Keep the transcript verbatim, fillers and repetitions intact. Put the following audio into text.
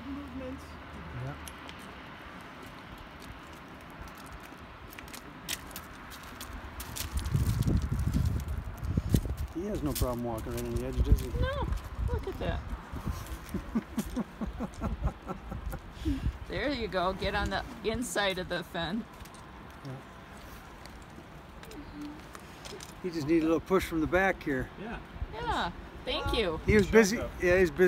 movements. Yeah. He has no problem walking right on the edge, does he? No, look at that. There you go. Get on the inside of the fence. Yeah. He just needed a little push from the back here. Yeah. Yeah. Thank you. He was busy. Yeah, he's busy.